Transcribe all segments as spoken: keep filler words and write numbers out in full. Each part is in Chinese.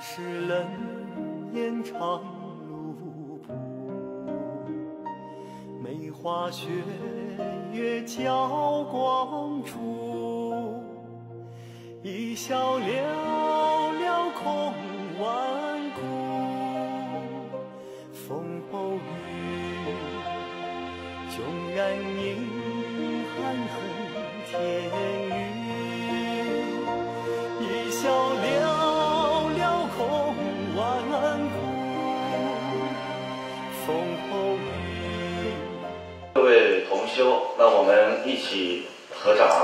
是冷眼长路铺，梅花雪月交光处，一笑寥寥空万古。风后雨，迥然迎寒恨天宇，一笑寥寥空万古。风后雨。 各位同修，那我们一起合掌。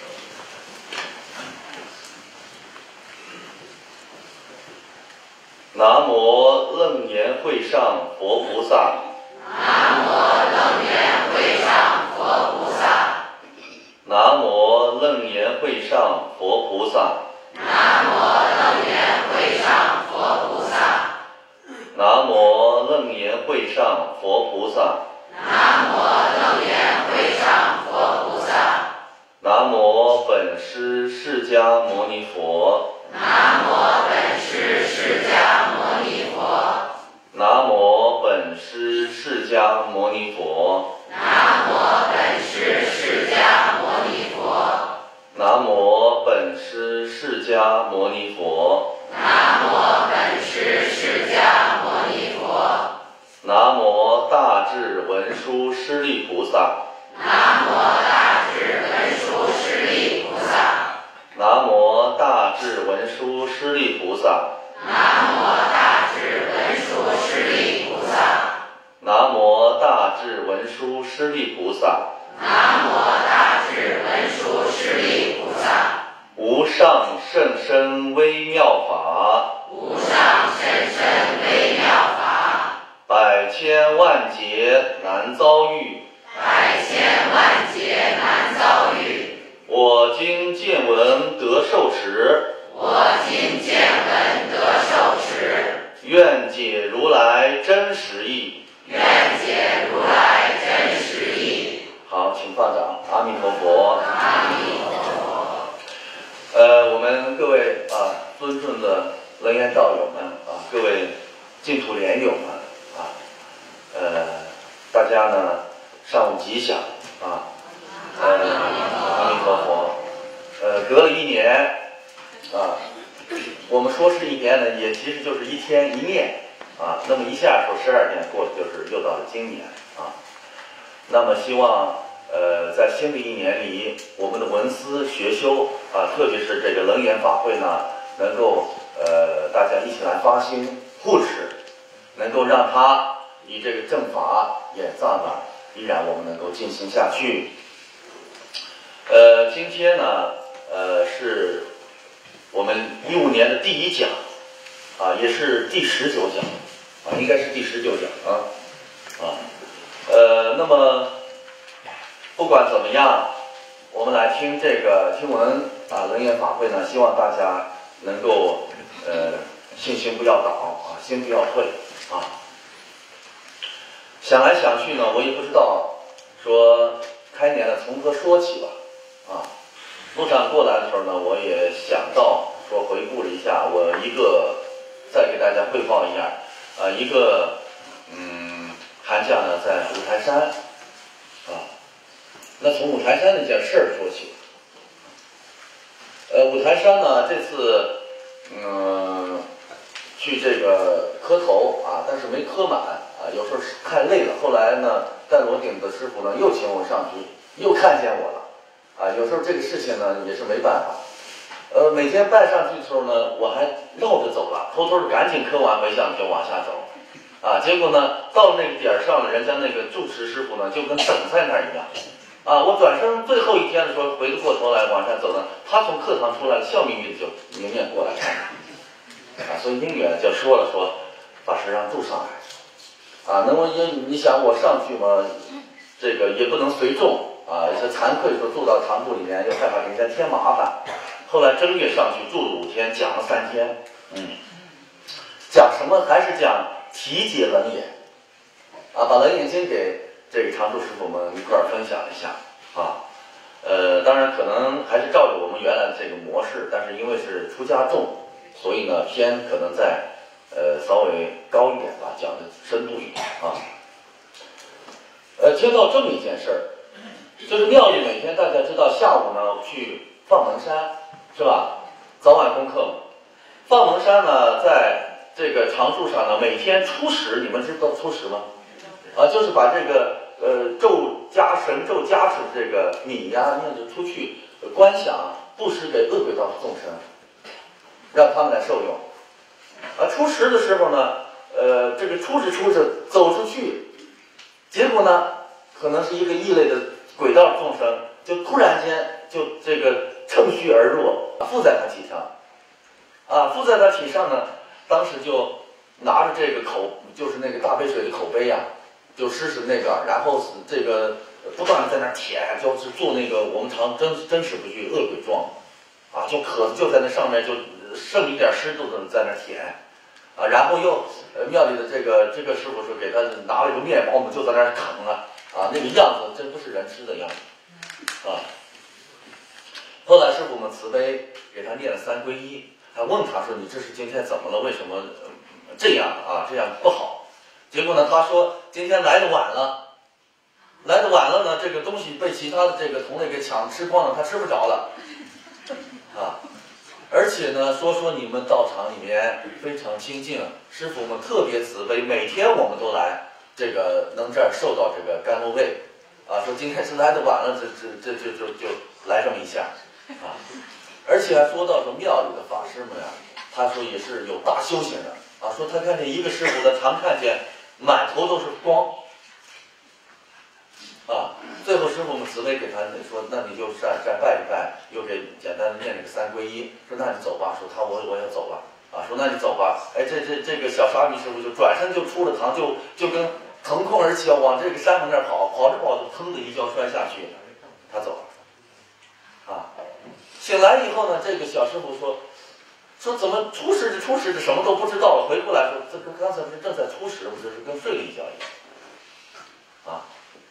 南无楞严会上佛菩萨。 南无楞严会上佛菩萨。 南无楞严会上佛菩萨。 南无楞严会上佛菩萨。 南无楞严会上佛菩萨。 南无楞严会上佛菩萨。 南无本师释迦牟尼佛。 南无本师释迦牟尼佛。 南无本师释迦牟尼佛。 南无本师释迦牟尼佛。 南无本师释迦牟尼佛。 南无本师释迦牟尼佛。 南无大智文殊师利菩萨。 南无大智文殊师利菩萨。 南无大智文殊师利菩萨。 南无大智文殊师利菩萨。 南无大智文殊师利菩萨。 南无大智文殊师利菩萨。 无上甚深微妙法。 无上甚深微妙法。 百千万劫难遭遇。 百千万劫难遭遇。 我今见闻得受持。 我今见闻得受持。 愿解如来真实义。 愿解如来真实义。 好，请放掌。阿弥陀佛。 阿弥陀佛。 呃，我们各位啊，尊重的楞严道友们啊，各位净土莲友们啊，呃，大家呢上午吉祥啊，呃，阿弥陀佛。呃，隔了一年啊，我们说是一年呢，也其实就是一天一念啊，那么一下说十二天过了，就是又到了今年啊。那么希望呃在新的一年里，我们的文思学修啊，特别是这个楞严法会呢，能够呃大家一起来发心护持，能够让它以这个正法演藏呢，依然我们能够进行下去。呃，今天呢，呃是我们一五年的第一讲啊，也是第十九讲啊，应该是第十九讲啊啊，呃，那么不管怎么样，我们来听这个听闻啊楞严法会呢，希望大家能够呃信心不要倒啊，心不要退啊。想来想去呢，我也不知道说开年了从何说起吧啊。路上过来的时候呢，我也想到说回顾了一下，我一个再给大家汇报一下啊，一个嗯寒假呢在五台山啊，那从五台山那件事儿说起。呃，五台山呢这次嗯去这个磕头啊，但是没磕满啊，有时候是太累了。后来呢，戴罗顶的师傅呢又请我上去，又看见我了。啊，有时候这个事情呢也是没办法，呃，每天拜上去的时候呢，我还绕着走了，偷偷的赶紧磕完回向就往下走，啊，结果呢到那个点儿上了，人家那个住持师傅呢就跟等在那儿一样，啊，我转身最后一天的时候回过头来往上走呢，他从课堂出来笑眯眯的就迎面过来看，啊，所以应远就说了说，法师让住上来，啊，那么因你想我上去嘛，这个也不能随众。啊，有些惭愧说住到堂部里面又害怕给人家添麻烦，后来正月上去住了五天，讲了三天，嗯，讲什么还是讲题解楞严，啊，把楞严经给这个常住师傅们一块儿分享一下啊，呃，当然可能还是照着我们原来的这个模式，但是因为是出家众， 所以呢偏可能在呃稍微高一点吧，讲的深度一点啊。呃，听到这么一件事儿，就是庙里每天大家知道下午呢去放蒙山是吧？早晚功课嘛。放蒙山呢，在这个常住上呢，每天初十，你们知道初十吗？啊，就是把这个呃咒加神咒加持的这个米呀、面就出去观想布施给恶鬼道的众生，让他们来受用。啊，初十的时候呢，呃，这个出着出着走出去，结果呢，可能是一个异类的鬼道众生，就突然间就这个乘虚而入，附在他体上。啊，附在他体上呢，当时就拿着这个口，就是那个大杯水的口杯呀、啊，就施施那个，然后这个不断的在那舔，就是做那个我们常真真实不虚恶鬼状，啊，就渴就在那上面就剩一点湿度的在那舔，啊，然后又呃庙里的这个这个师傅说给他拿了一个面包，我们就在那啃啊，啊，那个样子真不是人吃的样子，啊。后来师傅们慈悲给他念了三皈依。还问他说：“你这是今天怎么了？为什么这样啊？这样不好。”结果呢，他说：“今天来的晚了，来的晚了呢，这个东西被其他的这个同类给抢吃光了，他吃不着了，啊！而且呢，说说你们道场里面非常清净，师傅们特别慈悲，每天我们都来，这个能这儿受到这个甘露味，啊，说今天是来的晚了，这这这这就就来这么一下，啊。”而且还说到说庙里的法师们呀、啊，他说也是有大修行的啊。说他看见一个师傅，他常看见满头都是光啊。最后师傅们慈悲给他说：“那你就再再拜一拜，又给简单的念这个三皈依。”说：“那你走吧。”说他我我要走了啊。说那你走吧。哎，这这这个小沙弥师傅就转身就出了堂，就就跟腾空而起，要往这个山门那儿跑，跑着跑着，腾的一跤摔下去，他走了啊。醒来以后呢，这个小师傅说：“说怎么初时的初时的什么都不知道了？回过来说，这个刚才不是正在初时，不是跟睡了一觉一样啊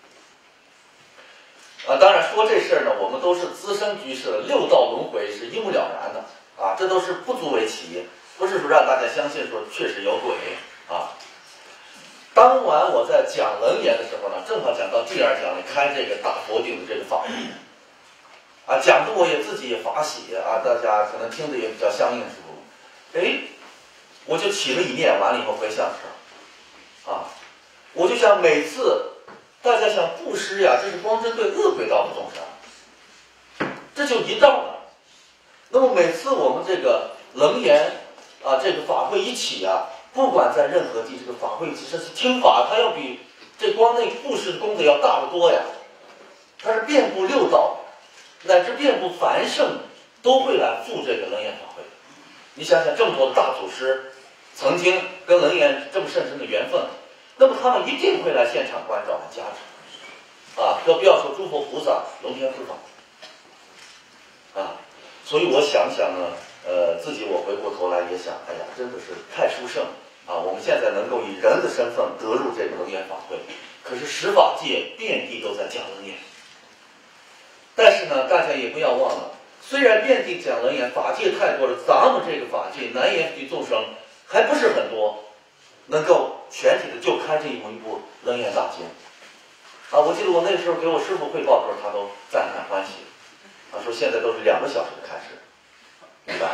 啊！当然说这事儿呢，我们都是资深居士，六道轮回是一目了然的啊，这都是不足为奇，不是说让大家相信说确实有鬼啊。当晚我在讲楞严的时候呢，正好讲到第二讲里开这个大佛顶的这个法会。啊，讲的我也自己也法喜啊，大家可能听着也比较相应，是不？哎，我就起了一念，完了以后回想的时候，啊，我就想每次大家想布施呀，这是光针对恶鬼道的众生，这就一道了。那么每次我们这个楞严啊，这个法会一起啊，不管在任何地，这个法会其实是听法，它要比这光那布施的功德要大得多呀，它是遍布六道。乃至遍布凡圣都会来赴这个楞严法会。你想想，这么多的大祖师曾经跟楞严这么甚深的缘分，那么他们一定会来现场关照和加持啊！更不要说诸佛菩萨、龙天护法啊！所以我想想呢，呃，自己我回过头来也想，哎呀，真的是太殊胜啊！我们现在能够以人的身份得入这个楞严法会，可是十法界遍地都在讲楞严。但是呢，大家也不要忘了，虽然遍地讲楞严，法界太多了，咱们这个法界南阎浮提众生还不是很多，能够全体的就开这一部一部楞严大经啊！我记得我那时候给我师父汇报的时候，他都赞叹欢喜啊，说现在都是两个小时的开始，明白？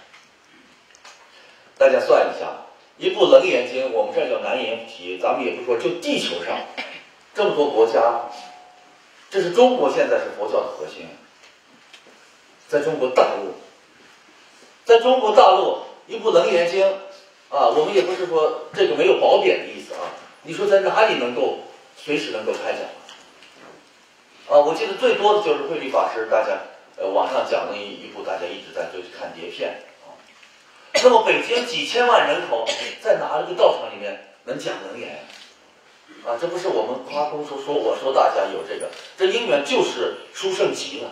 大家算一下，一部楞严经，我们这叫南阎浮提，咱们也不说，就地球上这么多国家。这是中国现在是佛教的核心，在中国大陆，在中国大陆一部楞严经啊，我们也不是说这个没有褒贬的意思啊。你说在哪里能够随时能够开讲啊？我记得最多的就是慧律法师，大家呃网上讲的一一部，大家一直在追看碟片啊。那么北京几千万人口，在哪一个道场里面能讲楞严？啊，这不是我们夸空说说我说大家有这个，这因缘就是殊胜极了。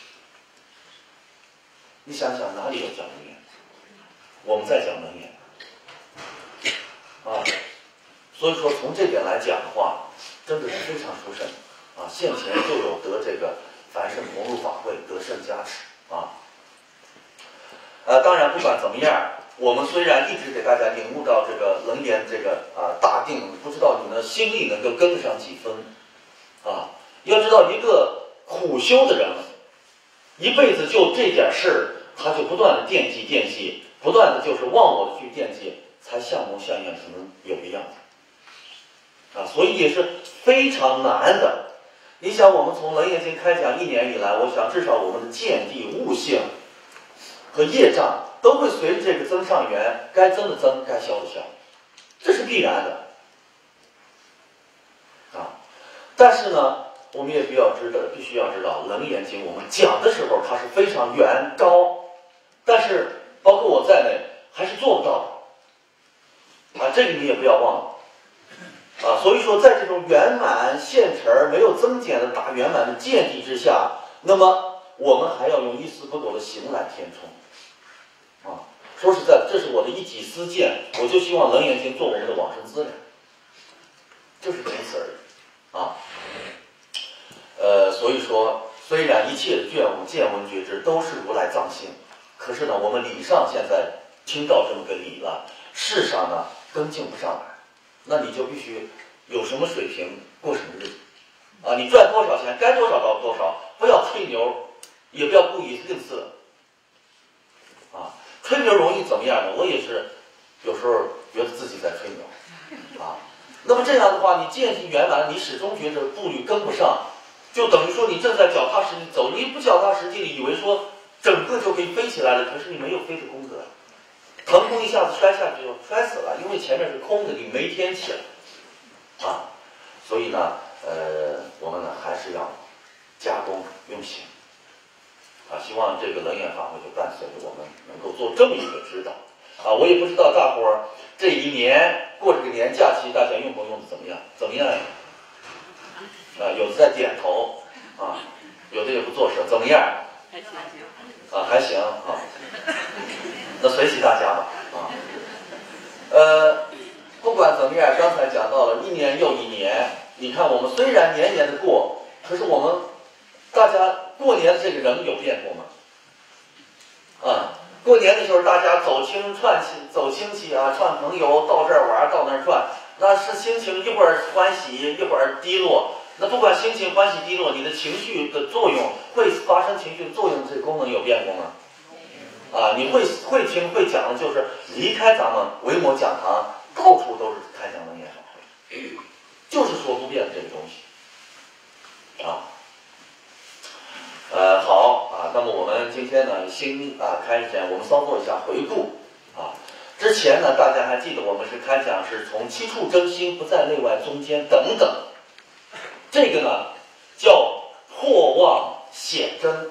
你想想哪里有讲楞严？我们在讲楞严啊，所以说从这点来讲的话，真的是非常殊胜啊！现前就有得这个凡圣同入法会，得圣加持啊。呃，当然不管怎么样我们虽然一直给大家领悟到这个楞严这个啊大定，不知道你的心力能够跟得上几分啊？要知道，一个苦修的人，一辈子就这点事儿，他就不断的惦记惦记，不断的就是忘我的去惦记，才像模像样才能有个样子啊，所以也是非常难的。你想，我们从楞严经开讲一年以来，我想至少我们的见地、悟性和业障都会随着这个增上缘，该增的增，该消的消，这是必然的啊。但是呢，我们也必要知道，必须要知道，《楞严经》我们讲的时候，它是非常圆高，但是包括我在内，还是做不到的啊。这个你也不要忘了啊。所以说，在这种圆满现成、没有增减的大圆满的见地之下，那么我们还要用一丝不苟的行来填充。啊，说实在的，这是我的一己私见，我就希望《楞严经》做我们的往生资粮，就是仅此而已啊。呃，所以说，虽然一切的觉悟、见闻觉知都是如来藏性，可是呢，我们理上现在听到这么个理了，事上呢跟进不上来，那你就必须有什么水平过什么日子啊！你赚多少钱，该多少到多少，不要吹牛，也不要故意吝啬啊。吹牛容易怎么样呢？我也是有时候觉得自己在吹牛啊。那么这样的话，你见性圆满，你始终觉得步履跟不上，就等于说你正在脚踏实地走，你不脚踏实地的以为说整个就可以飞起来了，可是你没有飞的功德，腾空一下子摔下去就摔死了，因为前面是空的，你没天起来啊。所以呢，呃，我们呢还是要加工用心。啊，希望这个楞严法会就伴随着我们能够做这么一个指导啊！我也不知道大伙儿这一年过这个年假期，大家用不用的怎么样？怎么样呀？啊，有的在点头啊，有的也不做事，怎么样？还行啊，还行啊，那随喜大家吧啊。呃，不管怎么样，刚才讲到了一年又一年，你看我们虽然年年的过，可是我们大家过年的这个人有变过吗？啊，过年的时候大家走亲串亲走亲戚啊，串朋友，到这儿玩到那儿转，那是心情一会儿欢喜一会儿低落。那不管心情欢喜低落，你的情绪的作用会发生情绪的作用，这个功能有变过吗？啊，你会会听会讲的，就是离开咱们维摩讲堂，到处都是开讲楞严法会，就是说不变的这个东西啊。呃，好啊，那么我们今天呢，新啊开始前，我们稍做一下回顾啊。之前呢，大家还记得我们是开讲是从七处真心不在内外中间等等，这个呢叫破妄显真，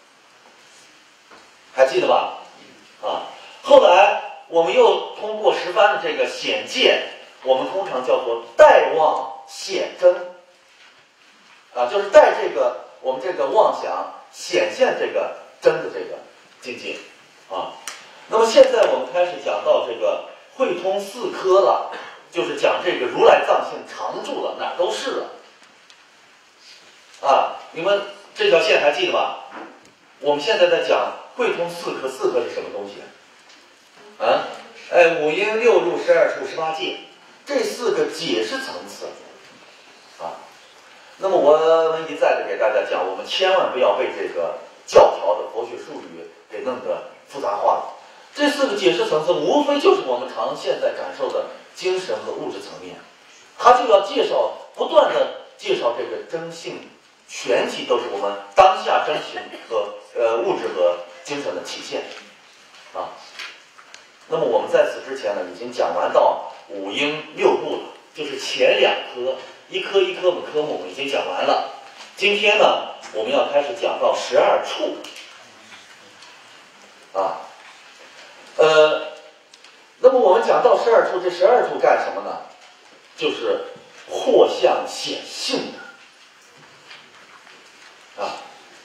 还记得吧？啊，后来我们又通过十番的这个显见，我们通常叫做带妄显真啊，就是带这个。我们这个妄想显现这个真的这个境界啊，那么现在我们开始讲到这个会通四科了，就是讲这个如来藏性常住了，哪都是了啊。你们这条线还记得吧？我们现在在讲会通四科，四科是什么东西啊？哎，五音六入十二处十八界，这四个解释层次啊。那么我们一再的给大家讲，我们千万不要被这个教条的佛学术语给弄得复杂化了。这四个解释层次，无非就是我们常现在感受的精神和物质层面，它就要介绍，不断的介绍这个真性，全体都是我们当下真性和呃物质和精神的体现啊。那么我们在此之前呢，已经讲完到五音六入了，就是前两科。一科一科的科目我们已经讲完了，今天呢我们要开始讲到十二处啊，呃，那么我们讲到十二处，这十二处干什么呢？就是惑相显性的啊，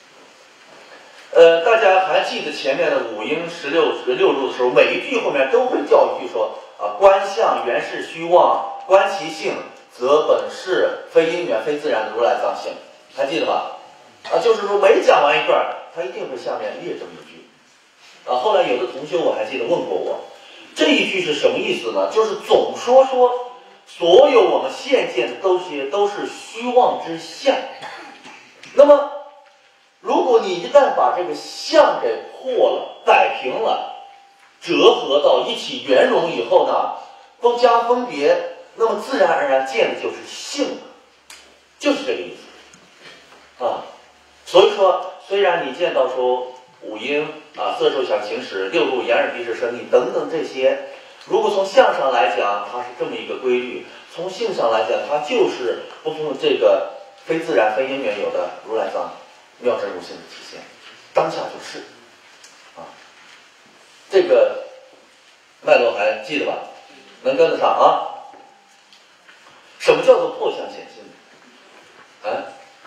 呃，大家还记得前面的五音十六六入的时候，每一句后面都会掉一句说啊，观相原是虚妄，观其性。则本是非因缘非自然的如来藏性，还记得吧？啊，就是说每讲完一段，他一定会下面列这么一句。啊，后来有的同学我还记得问过我， 这一句是什么意思呢？就是总说说所有我们现见的东西都是虚妄之相。那么如果你一旦把这个相给破了、摆平了、折合到一起圆融以后呢，分加分别，那么自然而然见的就是性，就是这个意思啊。所以说，虽然你见到说五音啊、色受想行识、六入眼耳鼻舌身意等等这些，如果从相上来讲，它是这么一个规律；从性上来讲，它就是不从这个非自然、非因缘有的如来藏妙真如性的体现，当下就是啊。这个脉络还记得吧？能跟得上啊？什么叫做破相显性？啊？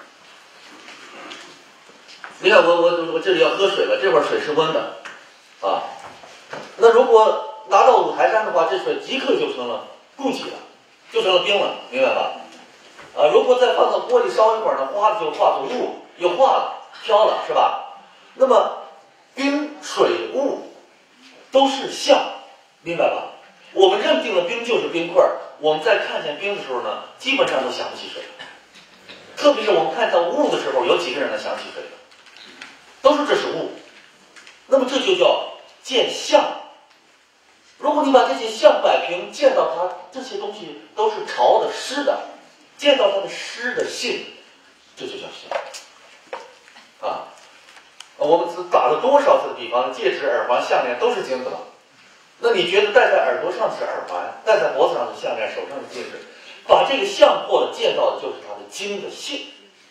你看我我我这里要喝水了，这会儿水是温的啊。那如果拿到五台山的话，这水即刻就成了固体了，就成了冰了，明白吧？啊，如果再放到锅里烧一会儿呢，哗就化作雾，又化了，飘了，是吧？那么冰、水、雾都是相，明白吧？我们认定了冰就是冰块，我们在看见冰的时候呢，基本上都想不起水了。特别是我们看到雾的时候，有几个人能想起水的？都说这是雾。那么这就叫见相。如果你把这些相摆平，见到它这些东西都是潮的、湿的，见到它的湿的性，这就叫相啊。我们打了多少次的比方，戒指、耳环、项链都是金子了。那你觉得戴在耳朵上的是耳环，戴在脖子上的项链，手上的戒指，把这个相破了，见到的就是它的金的性。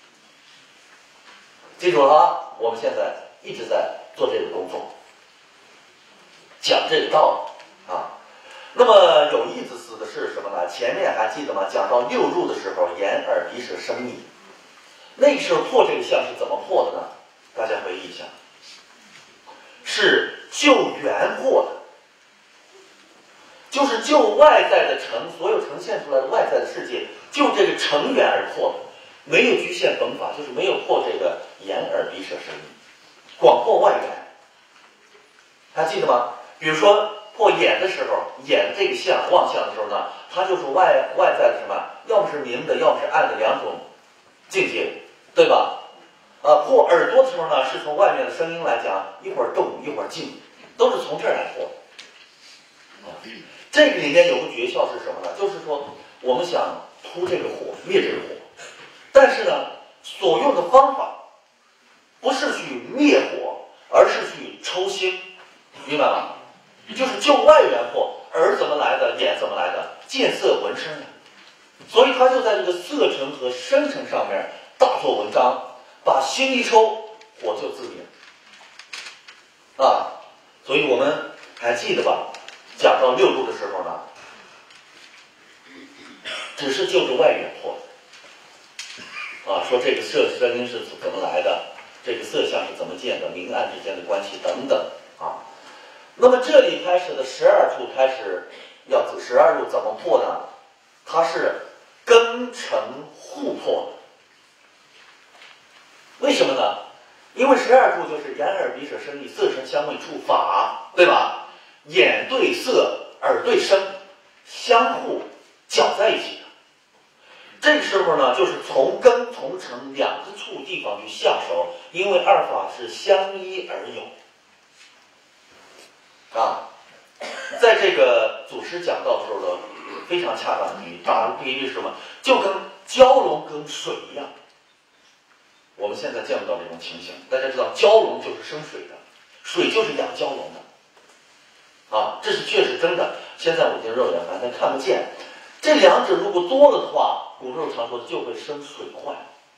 记住了啊，我们现在一直在做这个工作，讲这个道理啊。那么有意思的是什么呢？前面还记得吗？讲到六入的时候，眼耳鼻舌身意，那个时候破这个相是怎么破的呢？大家回忆一下，是就缘破的，就是就外在的呈，所有呈现出来的外在的世界，就这个成缘而破的，没有局限本法，就是没有破这个眼耳鼻舌身意，广破外缘。还记得吗？比如说破眼的时候，眼这个相妄相的时候呢，它就是外外在的什么？要么是明的，要么是暗的两种境界，对吧？呃，破耳朵的时候呢，是从外面的声音来讲，一会儿动一会儿静，都是从这儿来破。啊，这个里面有个诀窍是什么呢？就是说，我们想突这个火，灭这个火，但是呢，所用的方法不是去灭火，而是去抽心，明白吗？就是就外缘破，耳怎么来的，眼怎么来的，见色闻声的，所以他就在这个色尘和声尘上面大做文章。把心一抽，火就自灭啊！所以我们还记得吧？讲到六入的时候呢，只是就着外缘破啊，说这个色声音是怎么来的，这个色相是怎么见的，明暗之间的关系等等啊。那么这里开始的十二处开始要十二入怎么破呢？它是根尘互破的。为什么呢？因为十二处就是眼耳鼻舌身意色声香味触法，对吧？眼对色，耳对声，相互搅在一起的。这个时候呢，就是从根从尘两个处地方去下手，因为二法是相依而有啊。在这个祖师讲道的时候呢，非常恰当的比喻，打的比喻是什么？就跟蛟龙跟水一样。我们现在见不到这种情形，大家知道蛟龙就是生水的，水就是养蛟龙的啊，这是确实真的。现在我已经肉眼凡但看不见，这两者如果多了的话，古时候常说的就会生水患。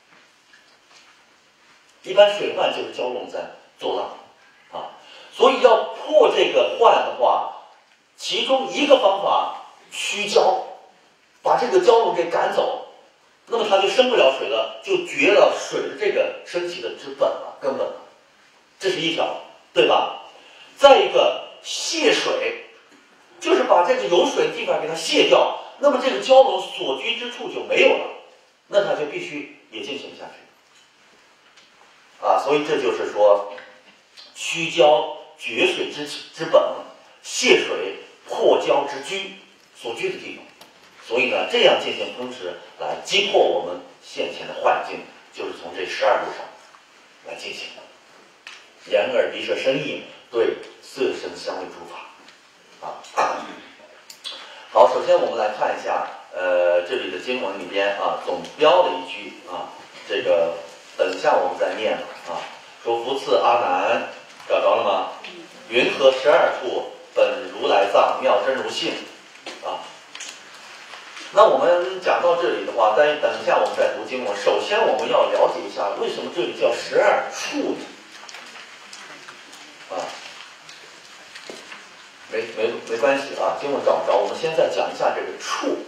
一般水患就是蛟龙在作浪啊，所以要破这个患的话，其中一个方法驱蛟，把这个蛟龙给赶走。那么它就生不了水了，就绝了水的这个升起的之本了，根本了，这是一条，对吧？再一个泄水，就是把这个有水的地方给它泄掉，那么这个蛟龙所居之处就没有了，那它就必须也进行不下去啊。所以这就是说，驱蛟绝水之之本，泄水破交之居所居的地方。所以呢，这样进行烹食来击破我们现前的幻境，就是从这十二路上来进行的。眼耳鼻舌身意对色声香味触法啊。好，首先我们来看一下，呃，这里的经文里边啊，总标了一句啊，这个等一下我们再念啊，说福次阿难，找着了吗？云何十二处本如来藏，妙真如性啊。那我们讲到这里的话，但等一下我们再读经文。首先我们要了解一下，为什么这里叫十二处呢？啊，没没没关系啊，经文找不着，我们先再讲一下这个处。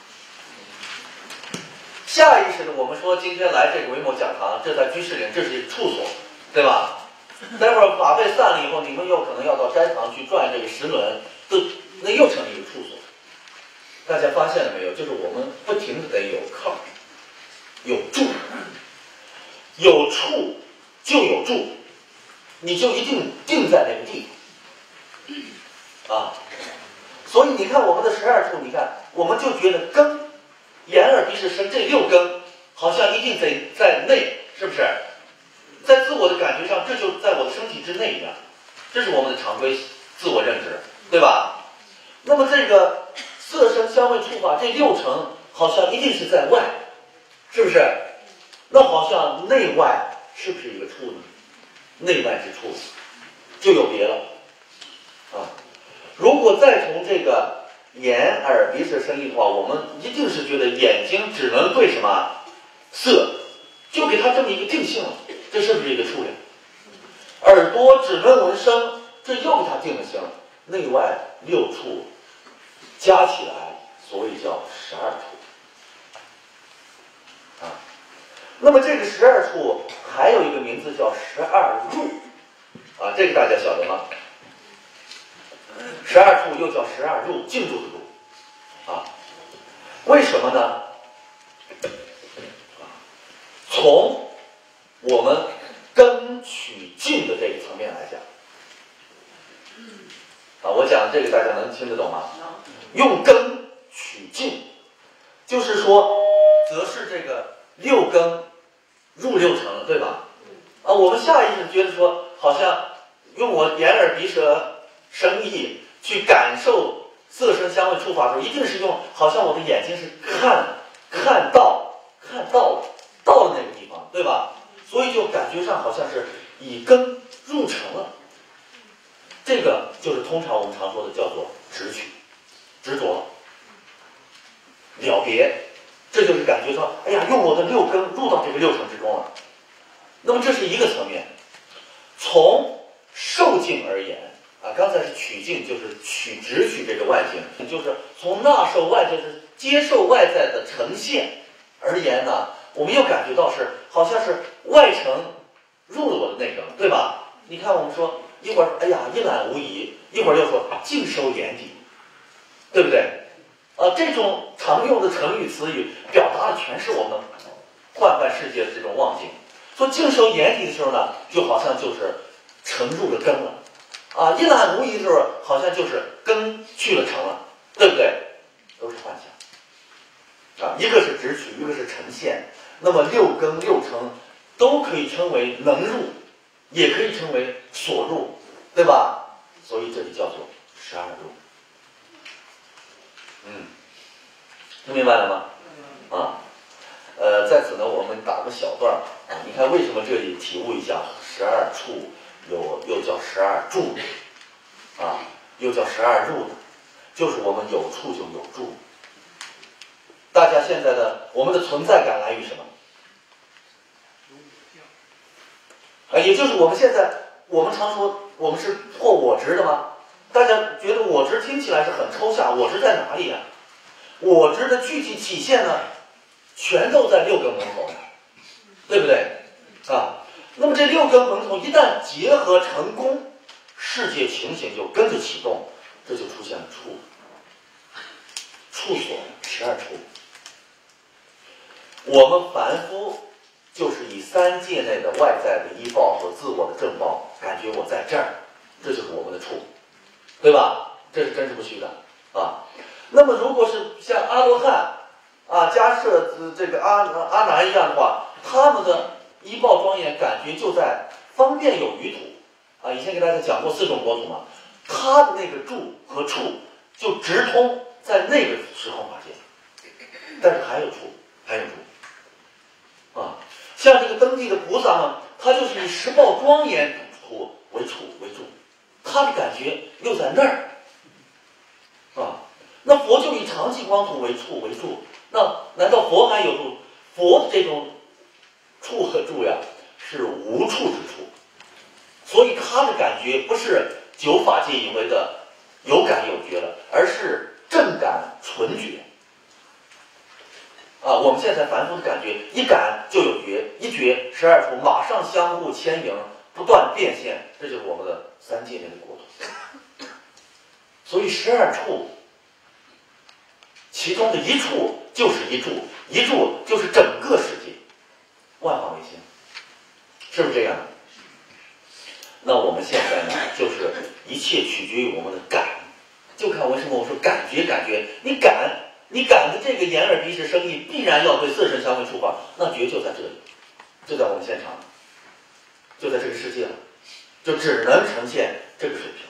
下意识的，我们说今天来这个维摩讲堂，这在居士林，这是一个处所，对吧？待会儿法会散了以后，你们有可能要到斋堂去转这个十轮，这那又成一个处所。大家发现了没有？就是我们不停的得有靠，有住，有处就有住，你就一定定在那个地方啊。所以你看我们的十二处，你看我们就觉得根、眼耳鼻舌身这六根好像一定得在内，是不是？在自我的感觉上，这就在我的身体之内一样，这是我们的常规自我认知，对吧？那么这个色声香味触法这六层好像一定是在外，是不是？那好像内外是不是一个处呢？内外之处就有别了啊！如果再从这个眼耳鼻舌身意的话，我们一定是觉得眼睛只能对什么色，就给它这么一个定性了，这是不是一个处呀？耳朵只能闻声，这又给它定了性，内外六处加起来，所以叫十二处啊。那么这个十二处还有一个名字叫十二入啊，这个大家晓得吗？十二处又叫十二入，进入的入啊。为什么呢？从我们根取境的这个层面来讲啊，我讲这个大家能听得懂吗？用根取境，就是说，则是这个六根入六尘了，对吧？啊，我们下意识觉得说，好像用我眼耳鼻舌身意去感受色声香味触法的时候，一定是用，好像我的眼睛是看看到看到了到了那个地方，对吧？所以就感觉上好像是以根入尘了。这个就是通常我们常说的叫做执取。执着了别，这就是感觉说，哎呀，用我的六根入到这个六尘之中了。那么这是一个层面。从受境而言啊，刚才是取境，就是取直取这个外境，就是从纳受外界是接受外在的呈现而言呢，我们又感觉到是好像是外层入了我的内根，对吧？你看我们说一会儿，哎呀，一览无遗，一会儿又说尽收眼底，对不对？啊，这种常用的成语词语表达的全是我们幻幻世界的这种妄境。说尽收眼底的时候呢，就好像就是沉入了根了，啊，一览无遗的时候，好像就是根去了尘了，对不对？都是幻想。啊，一个是直取，一个是呈现。那么六根六尘都可以称为能入，也可以称为所入，对吧？所以这里叫做十二入。嗯，听明白了吗？啊，呃，在此呢，我们打个小段啊。你看为什么这里体悟一下十二处有又叫十二住啊，又叫十二入呢？就是我们有处就有住。大家现在的我们的存在感来于什么？啊，也就是我们现在我们常说我们是破我执的吗？大家觉得我执听起来是很抽象，我执在哪里呀？我执的具体体现呢，全都在六根门口，对不对？啊，那么这六根门口一旦结合成功，世界情形就跟着启动，这就出现了处，处所十二处。我们凡夫就是以三界内的外在的依报和自我的正报，感觉我在这儿，这就是我们的处，对吧？ 这是真实不虚的啊。那么如果是像阿罗汉啊、迦摄这个阿阿难一样的话，他们的一报庄严感觉就在方便有余土啊。以前给大家讲过四种国土嘛，他的那个住和处就直通在那个时空法界，但是还有处，还有处啊。像这个登地的菩萨呢，他就是以十报庄严土为处为住，他的感觉又在那儿啊。那佛就以常寂光土为处为住，那难道佛还有住？佛的这种处和住呀，是无处之处，所以他的感觉不是九法界以为的有感有觉了，而是正感纯觉啊。我们现在凡夫的感觉，一感就有觉，一觉十二处马上相互牵引，不断变现，这就是我们的三界内的国土。所以十二处其中的一处就是一住，一住就是整个世界，万法唯心，是不是这样？那我们现在呢，就是一切取决于我们的感，就看为什么我说感觉感觉，你感你感的这个眼耳鼻舌身意，必然要对色身香味触法，那觉就在这里，就在我们现场，就在这个世界了，就只能呈现这个水平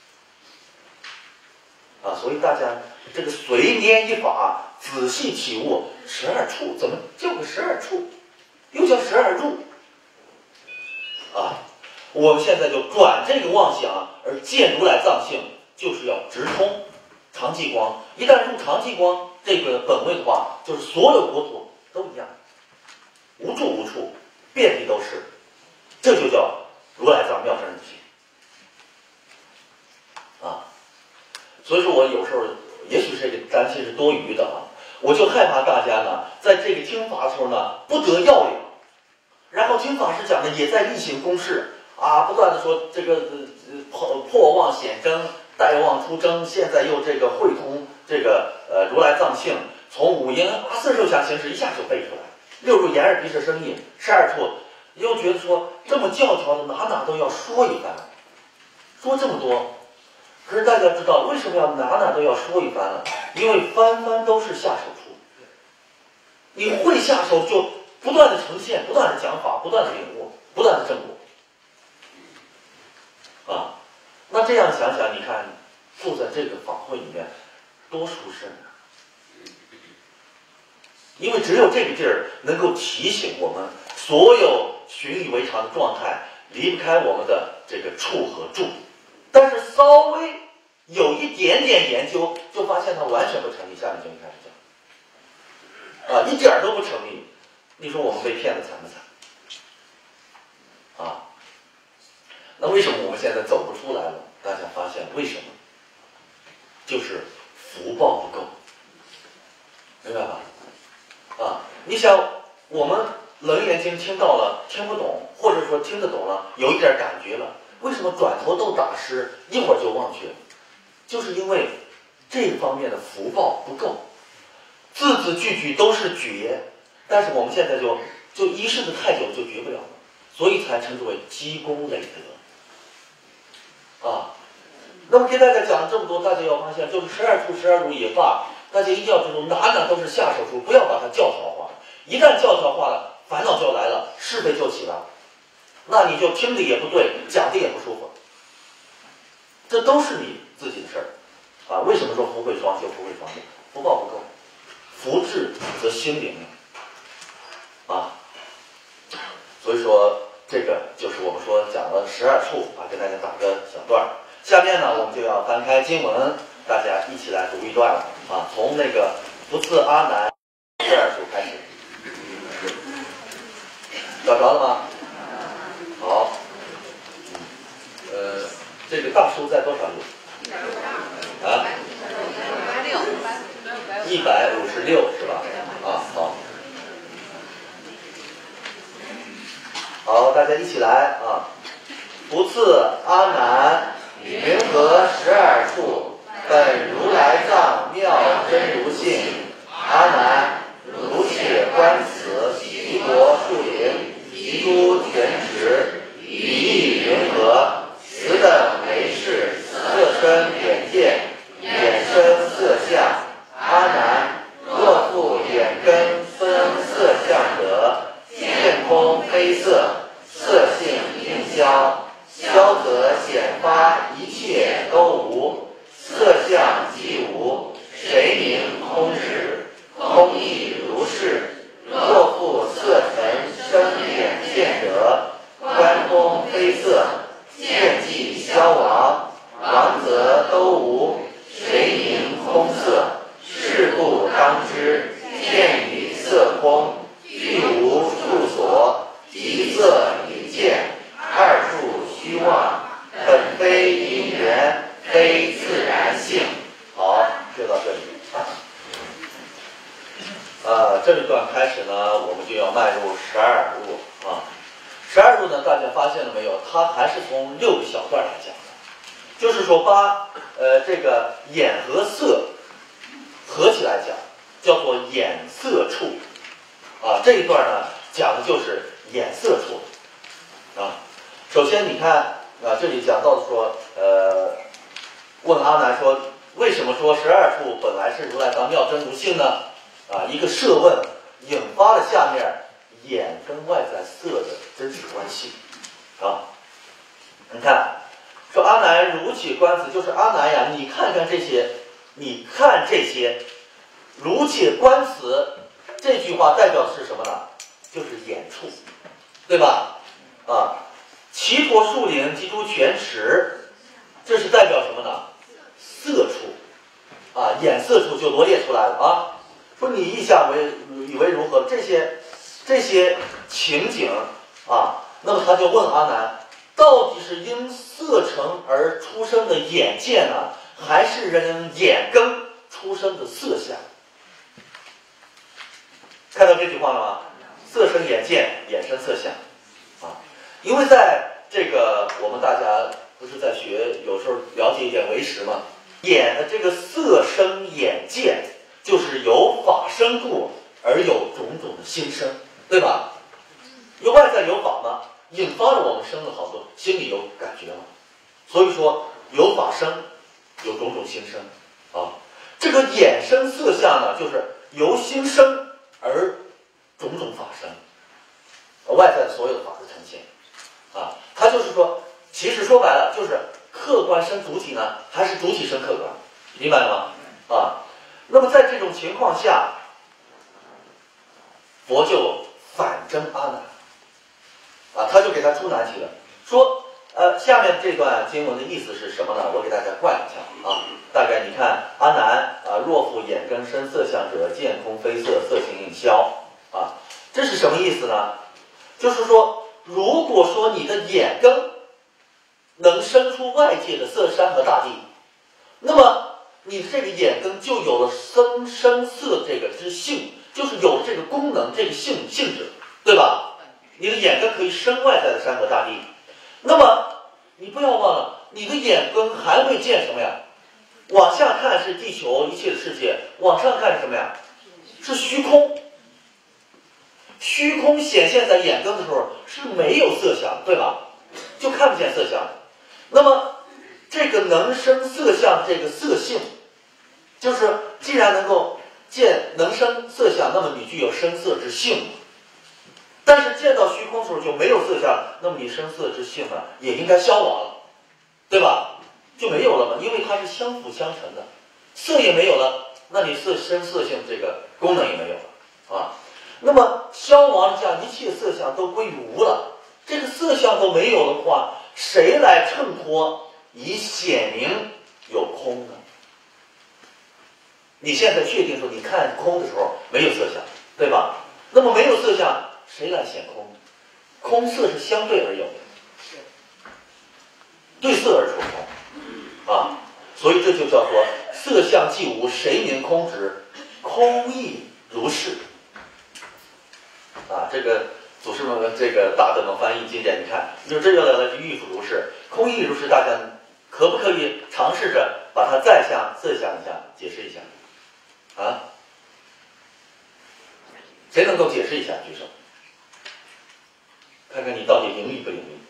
啊。所以大家这个随念一法，仔细体悟十二处，怎么就个十二处，又叫十二入啊？我们现在就转这个妄想而见如来藏性，就是要直通常寂光。一旦入常寂光这个本位的话，就是所有国土都一样，无处无处，遍地都是，这就叫如来藏妙善入性啊。所以说我有时候也许这个担心是多余的啊，我就害怕大家呢在这个听法的时候呢不得要领，然后听法师讲的也在例行公事啊，不断的说这个呃破破妄显真，带妄出征，现在又这个会通这个呃如来藏性，从五音啊四受想行识一下就背出来，六入眼耳鼻舌身意，十二处，又觉得说这么教条的哪哪都要说一番，说这么多。可是大家知道为什么要哪哪都要说一番呢？因为番番都是下手处，你会下手就不断的呈现，不断的讲法，不断的领悟，不断的证悟啊。那这样想想，你看住在这个法会里面多殊胜啊！因为只有这个劲儿能够提醒我们，所有循以为常的状态离不开我们的这个处和住。但是稍微有一点点研究，就发现它完全不成立。下面就开始讲，啊，一点都不成立。你说我们被骗的惨不惨？啊，那为什么我们现在走不出来了？大家发现为什么？就是福报不够，明白吧？啊，你想我们楞严经听到了，听不懂，或者说听得懂了，有一点感觉了。为什么转头都打湿，一会儿就忘去了？就是因为这方面的福报不够，字字句句都是觉，但是我们现在就就一试的太久就觉不了了，所以才称之为积功累德啊。那么给大家讲了这么多，大家要发现，就是十二处十二入也罢，大家一定要知道，哪哪都是下手处，不要把它教条化。一旦教条化了，烦恼就来了，是非就起了。那你就听的也不对，讲的也不舒服，这都是你自己的事儿啊。为什么说福慧双修？福慧双修，福报不够，福至则心灵啊。所以说，这个就是我们说讲了十二处啊，给大家打个小段儿。下面呢，我们就要翻开经文，大家一起来读一段了啊。从那个福次阿难十二处开始，找着了吗？好，呃，这个大书在多少页？啊，一百五十六是吧？啊，好，好，大家一起来啊！福次阿难，云何十二处，本如来藏妙真如性。阿难，如且观此，其国树林，其诸泉池，语意云何？此等为是色身眼见， 空色，是故当知，见与色空，俱无处所，即色已见，二处虚妄，本非因缘，非自然性。好，就到这里。呃，这一段开始呢，我们就要迈入十二路啊。十二路呢，大家发现了没有？它还是从六个小段来讲的，就是说把呃这个眼和色合起来讲，叫做眼色处啊。这一段呢，讲的就是眼色处啊。首先你看啊，这里讲到说，呃，问阿难说，为什么说十二处本来是如来藏妙真如性呢？啊，一个设问引发了下面眼跟外在色的真实关系啊。你看，说阿难如起观此，就是阿难呀，你看看这些，你看这些，如起观此，这句话代表的是什么呢？就是眼处，对吧？啊，齐陀树林及诸泉池，这是代表什么呢？色处啊，眼色处就罗列出来了啊。说你意下为以为如何？这些这些情景啊，那么他就问阿难，到底是因色成而出生的眼见呢，还是人眼根出生的色相？看到这句话了吗？色生眼见，眼生色相啊。因为在这个我们大家不是在学，有时候了解一点唯识嘛，眼的这个色生眼见，就是有法生故而有种种的心生，对吧？有外在有法嘛，引发了我们生了好多心里有感觉嘛。所以说有法生，有种种心生啊。这个眼生色相呢，就是由心生而种种法生，外在的所有的法的呈现啊。它就是说，其实说白了就是客观生主体呢，还是主体生客观，明白了吗？啊。那么在这种情况下，佛就反征阿难啊，他就给他出难题了，说呃，下面这段经文的意思是什么呢？我给大家灌一下啊。大概你看，阿难啊，若复眼根生色相者，见空非色，色形应消啊。这是什么意思呢？就是说，如果说你的眼根能生出外界的色山和大地，那么你这个眼根就有了生生色这个之性，就是有这个功能，这个性性质，对吧？你的眼根可以生外在的山河大地。那么你不要忘了，你的眼根还会见什么呀？往下看是地球一切的世界，往上看是什么呀？是虚空。虚空显现在眼根的时候是没有色相，对吧？就看不见色相。那么这个能生色相，这个色性，就是既然能够见能生色相，那么你具有生色之性。但是见到虚空的时候就没有色相，那么你生色之性呢也应该消亡了，对吧？就没有了嘛，因为它是相辅相成的，色也没有了，那你色生色性这个功能也没有了啊。那么消亡之下，一切色相都归于无了，这个色相都没有的话，谁来衬托以显明有空呢？你现在确定说你看空的时候没有色相，对吧？那么没有色相，谁来显空？空色是相对而有的，对色而出空啊，所以这就叫做色相既无，谁名空之？空亦如是啊。这个祖师们这个大德们翻译经典，你看，就这就来了，欲复如是，空亦如是。大家可不可以尝试着把它再向色相一下解释一下啊？谁能够解释一下？举手，看看你到底灵异不灵异。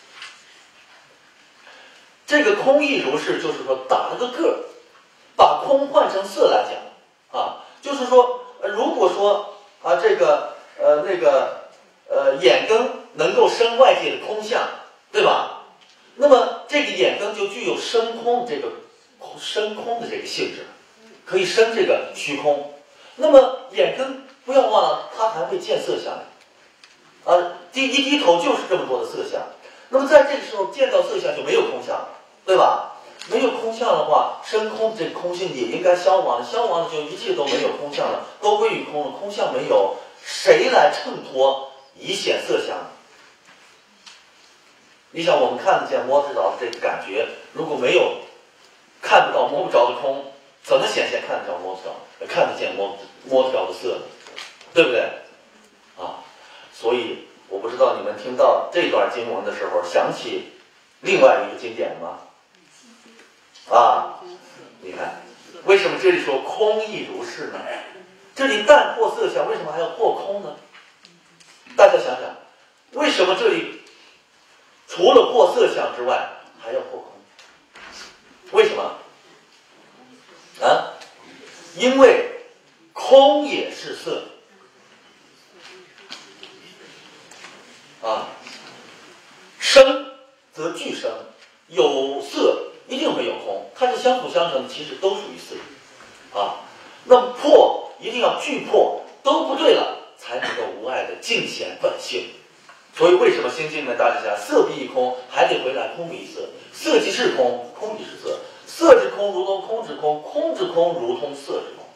这个空亦如是，就是说打了个个，把空换成色来讲啊，就是说，如果说啊这个呃那个呃眼根能够生外界的空相，对吧？那么这个眼根就具有生空这个生空的这个性质，可以生这个虚空。那么眼根不要忘了，它还会见色相啊，低一低头就是这么多的色相。那么在这个时候见到色相就没有空相了，对吧？ 没有空相的话，生空这空性也应该消亡，消亡了就一切都没有空相了，都归于空了。空相没有，谁来衬托以显色相？你想，我们看得见摸得着的这个感觉，如果没有看不到摸不着的空，怎么显现看得着摸得着，看得见摸摸得着的色呢？对不对？啊，所以我不知道你们听到这段经文的时候，想起另外一个经典吗？啊，你看，为什么这里说空亦如是呢？这里但破色相，为什么还要破空呢？大家想想，为什么这里除了破色相之外，还要破空？为什么？啊？因为空也是色。啊，生则俱生，有色一定会有空，它是相辅相成，其实都属于色。啊，那么破一定要俱破，都不对了，才能够无碍的尽显本性。所以为什么心经里面大家讲色必异空，还得回来空必异色，色即是空，空即是色，色之空如同空之空，空之空如同色之空。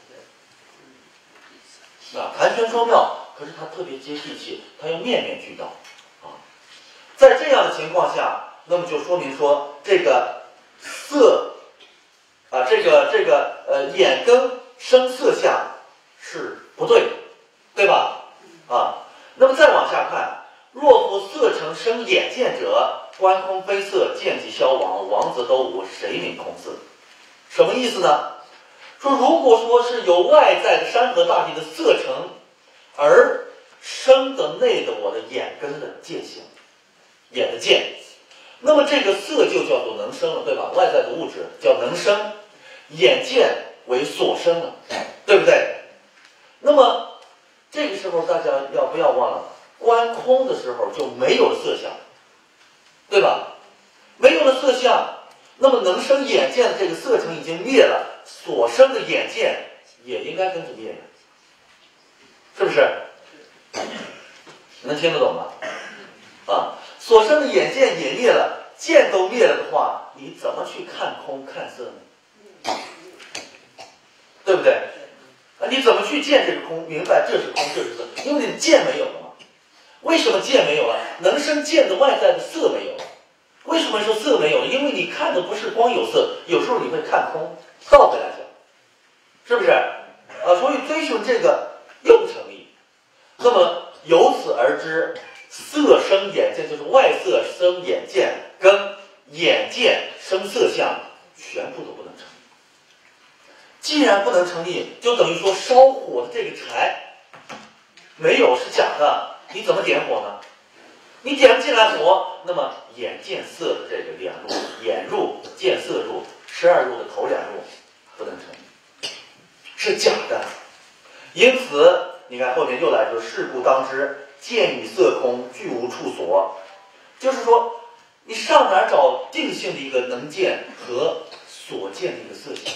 啊，盘旋说妙，可是它特别接地气，它又面面俱到。啊，在这样的情况下，那么就说明说这个色啊，这个这个呃眼根生色相是不对的，对吧？啊，那么再往下看，若夫色成生眼见者，观空非色，见即消亡，亡则都无，谁名空色？什么意思呢？说如果说是有外在的山河大地的色成，而生的内的我的眼根的见性，眼的见，那么这个色就叫做能生了，对吧？外在的物质叫能生，眼见为所生了，对不对？那么这个时候大家要不要忘了，观空的时候就没有了色相，对吧？没有了色相，那么能生眼见的这个色成已经灭了，所生的眼见也应该跟着灭了，是不是？能听得懂吗？啊，所生的眼见也灭了，见都灭了的话，你怎么去看空看色呢？对不对？啊，你怎么去见这个空，明白这是空，这是色？因为你的见没有了嘛。为什么见没有了？能生见的外在的色没有了。为什么说色没有了？因为你看的不是光有色，有时候你会看空。倒回来讲，是不是？啊，所以追求这个又不成立。那么由此而知，色生眼见就是外色生眼见，跟眼见生色相全部都不能成立。既然不能成立，就等于说烧火的这个柴没有是假的，你怎么点火呢？你点不进来火，那么眼见色的这个两路，眼入见色入，十二路的头两路不能成立，是假的。因此你看后面又来说，是故当知，见与色空，俱无处所。就是说你上哪儿找定性的一个能见和所见的一个色相？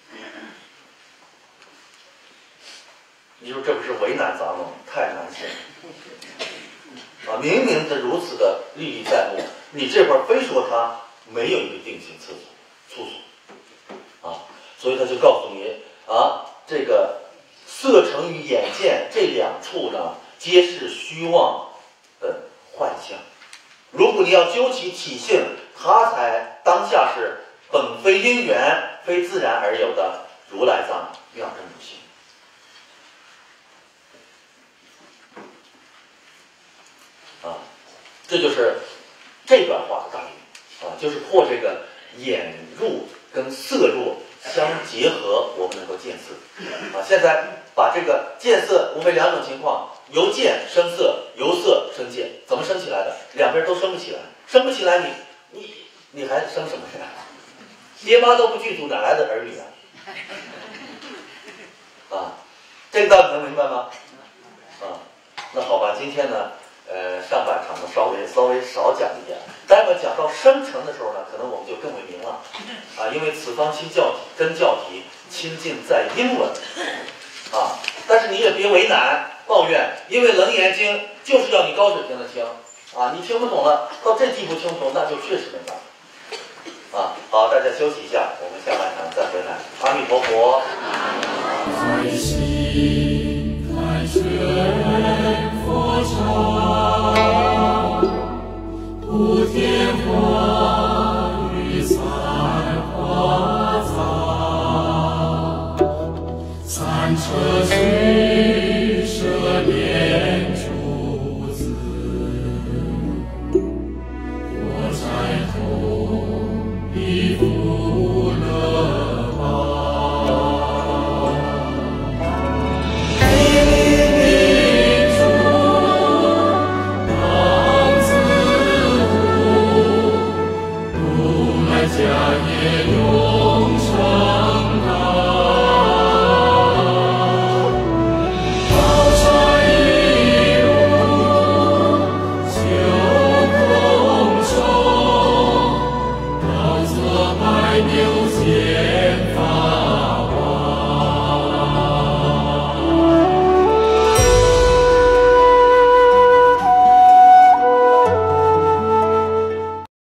你说这不是为难咱们，太难显啊！明明的如此的历历在目，你这块非说它没有一个定性厕所处所啊，所以他就告诉你啊，这个色成与眼见这两处呢，皆是虚妄的幻象。如果你要究其体性，它才当下是本非因缘，非自然而有的如来藏妙真如性。啊，这就是这段话的大意啊，就是破这个眼入跟色入相结合，我们能够见色啊。现在把这个见色无非两种情况，由见生色，由色生见，怎么生起来的？两边都生不起来，生不起来你你你还生什么呀？爹妈都不具足，哪来的儿女啊？啊，这个道理能明白吗？啊，那好吧，今天呢。呃，上半场呢稍微稍微少讲一点，待会讲到生成的时候呢，可能我们就更为明了啊，因为此方亲教体跟教体亲近在英文啊，但是你也别为难抱怨，因为《楞严经》就是要你高水平的听啊，你听不懂了，到这地步听不懂，那就确实没办法啊，好，大家休息一下，我们下半场再回来。阿弥陀佛。 开心看见佛场，普天花雨散花草，三车虚舍念。